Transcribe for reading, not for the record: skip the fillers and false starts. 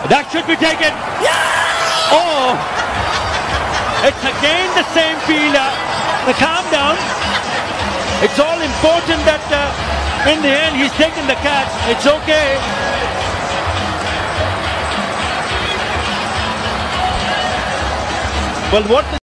That should be taken. Yeah! Oh! It's again the same fielder. Calm down. It's all important that in the end he's taken the catch. It's okay. Well, what